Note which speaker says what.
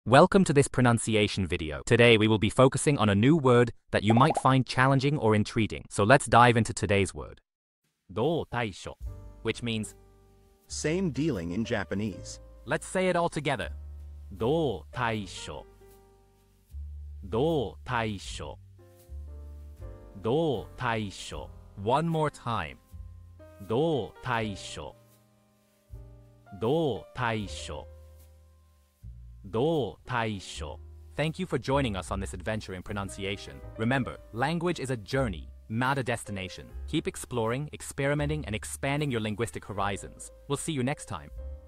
Speaker 1: Welcome to this pronunciation video. Today we will be focusing on a new word that you might find challenging or intriguing. So let's dive into today's word. Doutaitokoro, which means
Speaker 2: same dealing in Japanese.
Speaker 1: let's say it all together. Doutaitokoro. Doutaitokoro. Doutaitokoro. One more time. Doutaitokoro. Doutaitokoro. Doutaitokoro. Thank you for joining us on this adventure in pronunciation. Remember, language is a journey, not a destination. Keep exploring, experimenting, and expanding your linguistic horizons. We'll see you next time.